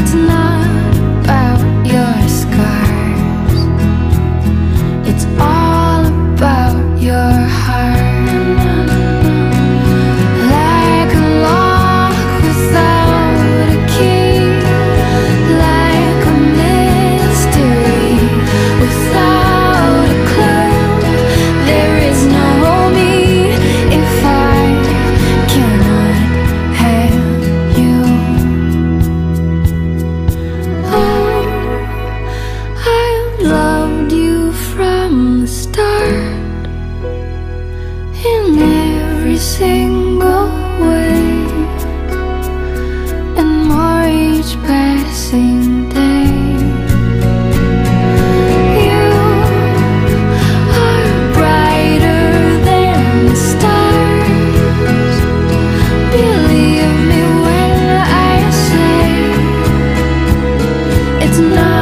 It's not about your scars, it's all about your heart. Like a lock without a key, like a mystery without a clue. There is no me if I cannot have you. Oh, I've loved you from the start, in every single way, and more each passing day. You are brighter than the stars. Believe me when I say it's not